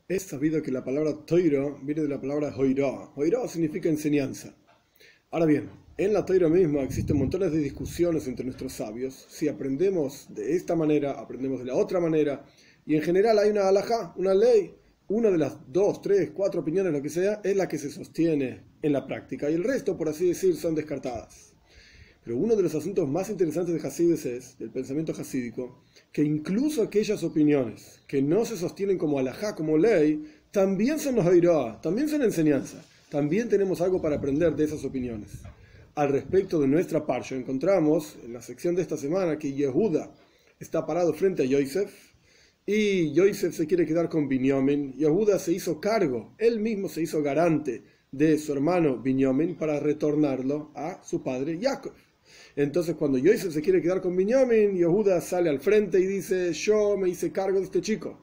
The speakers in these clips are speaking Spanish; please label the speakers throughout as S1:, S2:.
S1: Es sabido que la palabra toiro viene de la palabra hoirá. Hoirá significa enseñanza. Ahora bien, en la Toira misma existen montones de discusiones entre nuestros sabios. Si aprendemos de esta manera, aprendemos de la otra manera. Y en general hay una halajá, una ley. Una de las 2, 3, 4 opiniones, lo que sea, es la que se sostiene en la práctica. Y el resto, por así decir, son descartadas. Pero uno de los asuntos más interesantes de Hasides es, del pensamiento hasídico, que incluso aquellas opiniones que no se sostienen como halajá, como ley, también son los hoirá, también son enseñanza. También tenemos algo para aprender de esas opiniones. Al respecto de nuestra parsha, encontramos en la sección de esta semana que Yehuda está parado frente a Yosef y Yosef se quiere quedar con Binyamin. Yehuda se hizo cargo, él mismo se hizo garante de su hermano Binyamin para retornarlo a su padre Jacob. Entonces cuando Yosef se quiere quedar con Binyamin, Yehuda sale al frente y dice: yo me hice cargo de este chico.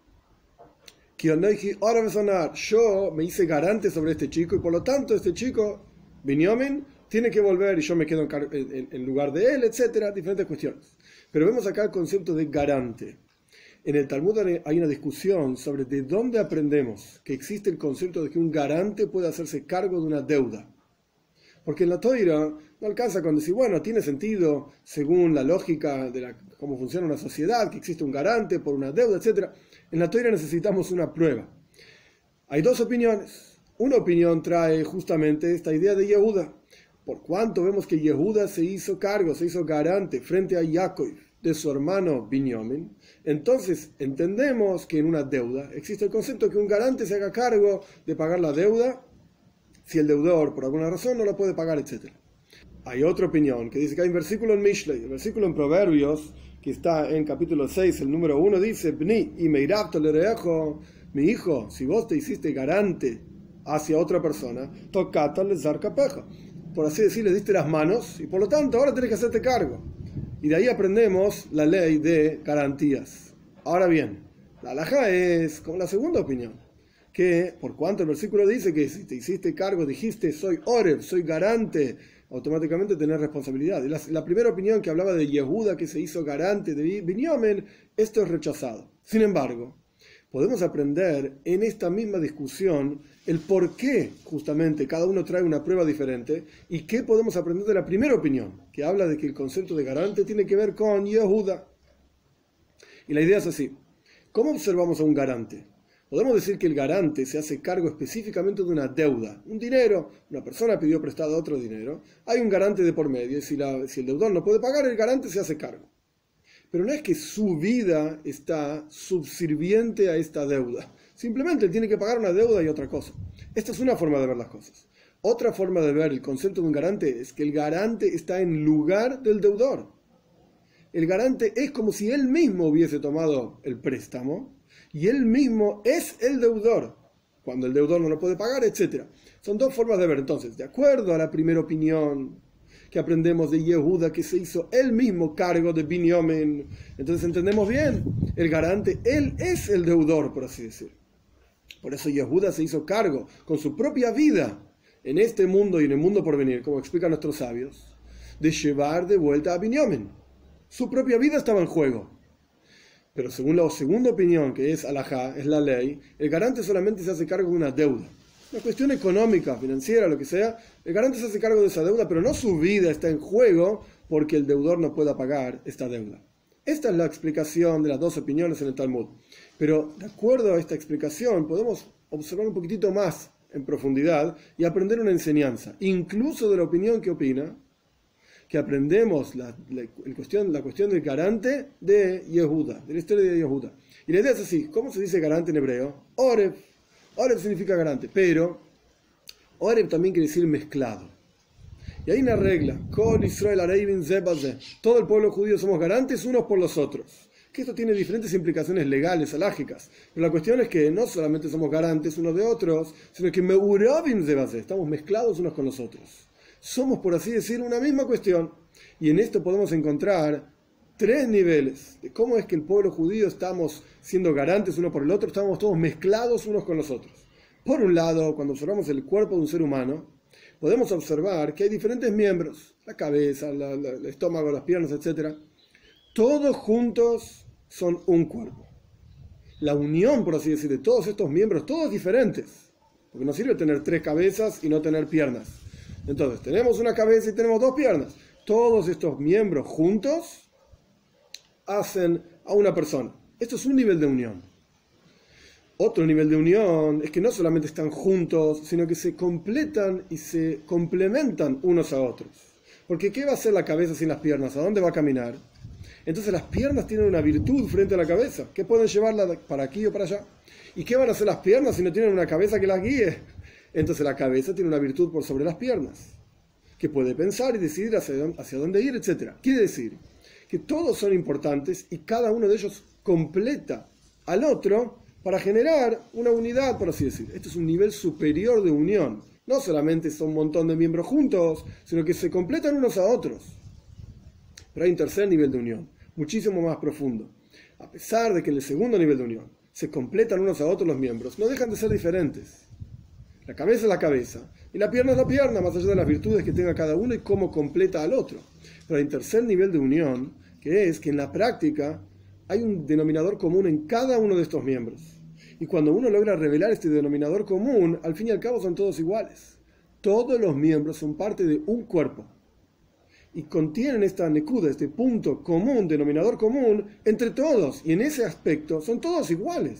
S1: Yo me hice garante sobre este chico y por lo tanto este chico, Binyamin, tiene que volver y yo me quedo en lugar de él, etcétera, diferentes cuestiones. Pero vemos acá el concepto de garante. En el Talmud hay una discusión sobre de dónde aprendemos que existe el concepto de que un garante puede hacerse cargo de una deuda. Porque en la Toira no alcanza con decir, bueno, tiene sentido según la lógica de cómo funciona una sociedad, que existe un garante por una deuda, etc. En la Toira necesitamos una prueba. Hay dos opiniones. Una opinión trae justamente esta idea de Yehuda. Por cuanto vemos que Yehuda se hizo cargo, se hizo garante frente a Jacob de su hermano Binyamin, entonces entendemos que en una deuda existe el concepto que un garante se haga cargo de pagar la deuda si el deudor por alguna razón no lo puede pagar, etc. Hay otra opinión que dice que hay un versículo en Mishlei, el versículo en Proverbios, que está en capítulo 6, el número 1, dice: Bni, y meirabto lerejo, mi hijo, si vos te hiciste garante hacia otra persona, tocata le zarcapeja. Por así decir, le diste las manos y por lo tanto ahora tenés que hacerte cargo. Y de ahí aprendemos la ley de garantías. Ahora bien, la halajá es como la segunda opinión, que por cuanto el versículo dice que si te hiciste cargo, dijiste soy oreb, soy garante, automáticamente tenés responsabilidad. Y la primera opinión que hablaba de Yehuda que se hizo garante de Binyamin, esto es rechazado. Sin embargo, podemos aprender en esta misma discusión el por qué justamente cada uno trae una prueba diferente y qué podemos aprender de la primera opinión, que habla de que el concepto de garante tiene que ver con Yehuda. Y la idea es así: ¿cómo observamos a un garante? Podemos decir que el garante se hace cargo específicamente de una deuda, un dinero, una persona pidió prestado otro dinero, hay un garante de por medio y si el deudor no puede pagar, el garante se hace cargo. Pero no es que su vida está subserviente a esta deuda, simplemente él tiene que pagar una deuda y otra cosa. Esta es una forma de ver las cosas. Otra forma de ver el concepto de un garante es que el garante está en lugar del deudor. El garante es como si él mismo hubiese tomado el préstamo y él mismo es el deudor, cuando el deudor no lo puede pagar, etc. Son dos formas de ver. Entonces, de acuerdo a la primera opinión que aprendemos de Yehuda, que se hizo él mismo cargo de Binyamin, entonces entendemos bien, el garante, él es el deudor, por así decir. Por eso Yehuda se hizo cargo con su propia vida en este mundo y en el mundo por venir, como explican nuestros sabios, de llevar de vuelta a Binyamin. Su propia vida estaba en juego. Pero según la segunda opinión, que es halajá, es la ley, el garante solamente se hace cargo de una deuda. Una cuestión económica, financiera, lo que sea, el garante se hace cargo de esa deuda, pero no su vida está en juego porque el deudor no pueda pagar esta deuda. Esta es la explicación de las dos opiniones en el Talmud. Pero de acuerdo a esta explicación podemos observar un poquitito más en profundidad y aprender una enseñanza, incluso de la opinión que opina, que aprendemos la cuestión del garante de Yehuda, de la historia de Yehuda. Y la idea es así: ¿cómo se dice garante en hebreo? Oreb. Oreb significa garante, pero Oreb también quiere decir mezclado. Y hay una regla: Kol Israel Arevin Zebaze. Todo el pueblo judío somos garantes unos por los otros. Que esto tiene diferentes implicaciones legales, alágicas. Pero la cuestión es que no solamente somos garantes unos de otros, sino que Meurabim Zebaze. Estamos mezclados unos con los otros. Somos, por así decir, una misma cuestión. Y en esto podemos encontrar tres niveles de cómo es que el pueblo judío estamos siendo garantes uno por el otro, estamos todos mezclados unos con los otros. Por un lado, cuando observamos el cuerpo de un ser humano, podemos observar que hay diferentes miembros, la cabeza, el estómago, las piernas, etc. Todos juntos son un cuerpo. la unión, por así decir, de todos estos miembros, todos diferentes. Porque no sirve tener 3 cabezas y no tener piernas. Entonces, tenemos una cabeza y tenemos 2 piernas. Todos estos miembros juntos hacen a una persona. Esto es un nivel de unión. Otro nivel de unión es que no solamente están juntos, sino que se completan y se complementan unos a otros. Porque ¿qué va a hacer la cabeza sin las piernas? ¿A dónde va a caminar? Entonces las piernas tienen una virtud frente a la cabeza, que pueden llevarla para aquí o para allá. ¿Y qué van a hacer las piernas si no tienen una cabeza que las guíe? Entonces la cabeza tiene una virtud por sobre las piernas, que puede pensar y decidir hacia dónde ir, etc. Quiere decir que todos son importantes y cada uno de ellos completa al otro para generar una unidad, por así decir. Esto es un nivel superior de unión. No solamente son un montón de miembros juntos, sino que se completan unos a otros. Pero hay un tercer nivel de unión, muchísimo más profundo. A pesar de que en el segundo nivel de unión se completan unos a otros los miembros, no dejan de ser diferentes. La cabeza es la cabeza y la pierna es la pierna, más allá de las virtudes que tenga cada uno y cómo completa al otro. Pero hay un tercer nivel de unión, que es que en la práctica hay un denominador común en cada uno de estos miembros. Y cuando uno logra revelar este denominador común, al fin y al cabo son todos iguales. Todos los miembros son parte de un cuerpo. Y contienen esta nekuda, este punto común, denominador común, entre todos. Y en ese aspecto son todos iguales.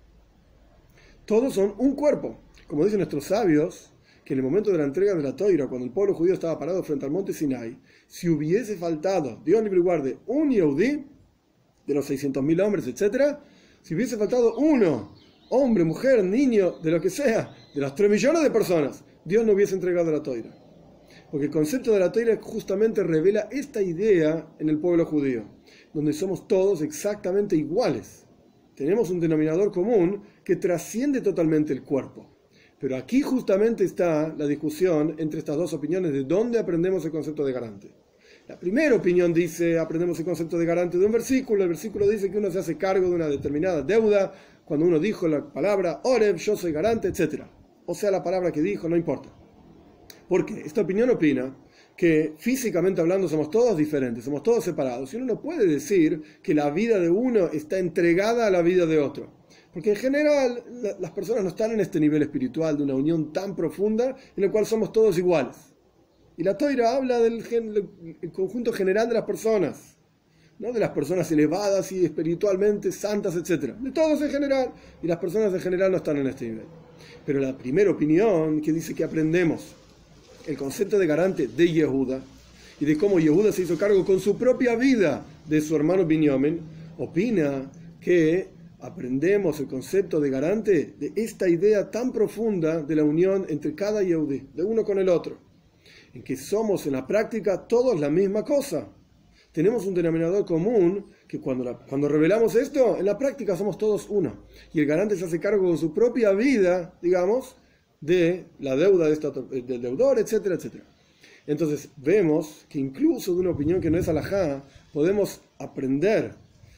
S1: Todos son un cuerpo. Como dicen nuestros sabios, que en el momento de la entrega de la Toira, cuando el pueblo judío estaba parado frente al monte Sinai, si hubiese faltado, Dios libre y guarde, un Yehudí, de los 600.000 hombres, etc., si hubiese faltado uno, hombre, mujer, niño, de lo que sea, de los 3 millones de personas, Dios no hubiese entregado la Toira. Porque el concepto de la Toira justamente revela esta idea en el pueblo judío, donde somos todos exactamente iguales. Tenemos un denominador común que trasciende totalmente el cuerpo. Pero aquí justamente está la discusión entre estas dos opiniones de dónde aprendemos el concepto de garante. La primera opinión dice, aprendemos el concepto de garante de un versículo. El versículo dice que uno se hace cargo de una determinada deuda cuando uno dijo la palabra Oreb, yo soy garante, etc. O sea, la palabra que dijo, no importa. ¿Por qué? Esta opinión opina que físicamente hablando somos todos diferentes, somos todos separados. Y uno no puede decir que la vida de uno está entregada a la vida de otro. Porque en general las personas no están en este nivel espiritual de una unión tan profunda en el cual somos todos iguales. Y la Toira habla del conjunto general de las personas, ¿no? De las personas elevadas y espiritualmente santas, etc. De todos en general. Y las personas en general no están en este nivel. Pero la primera opinión que dice que aprendemos el concepto de garante de Yehuda y de cómo Yehuda se hizo cargo con su propia vida de su hermano Binyamin, opina que aprendemos el concepto de garante de esta idea tan profunda de la unión entre cada Yehudí, de uno con el otro, en que somos en la práctica todos la misma cosa. Tenemos un denominador común que cuando revelamos esto, en la práctica somos todos uno. Y el garante se hace cargo con su propia vida, digamos, de la deuda del deudor, etcétera, etcétera. Entonces vemos que incluso de una opinión que no es alajá, podemos aprender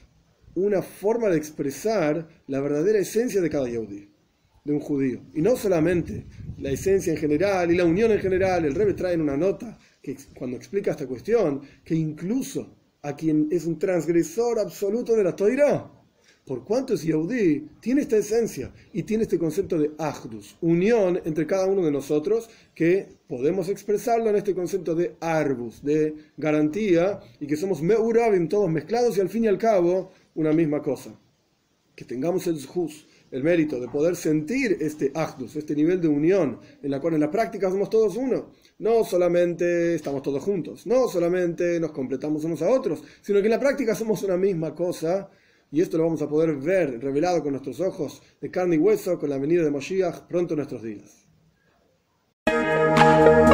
S1: una forma de expresar la verdadera esencia de cada yehudí, de un judío. Y no solamente la esencia en general y la unión en general. El Rebbe trae en una nota que cuando explica esta cuestión, que incluso a quien es un transgresor absoluto de la Toira, por cuanto es Yehudí, tiene esta esencia y tiene este concepto de Ahdus, unión entre cada uno de nosotros, que podemos expresarlo en este concepto de Arbus, de garantía, y que somos Meurabim, todos mezclados y al fin y al cabo una misma cosa. Que tengamos el zhus, el mérito de poder sentir este Ahdus, este nivel de unión, en la cual en la práctica somos todos uno. No solamente estamos todos juntos, no solamente nos completamos unos a otros, sino que en la práctica somos una misma cosa. Y esto lo vamos a poder ver revelado con nuestros ojos de carne y hueso con la venida de Moshiach pronto en nuestros días.